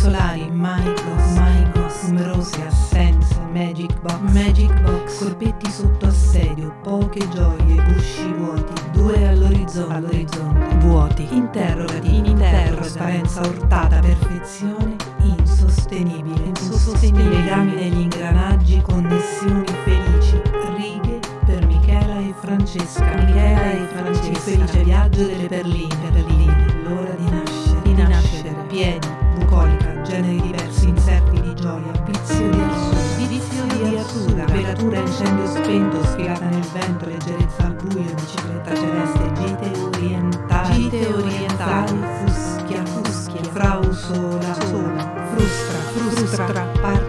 solari, Maigos, numerose assenze, Magic Box, colpetti sotto assedio, poche gioie, gusci vuoti, due all'orizzonte, vuoti, interrogati, trasparenza urtata, perfezione insostenibile, legami negli ingranaggi, connessioni felici, righe per Michela e Francesca, il felice viaggio delle perline, l'ora di nascere, piedi, bucolica, generi diversi, inserti di gioia, vizio di arsura, velatura, incendio spento, sfilata nel vento, leggerezza al buio, bicicletta celeste, gite orientali, fuschia, frau sola, frustra,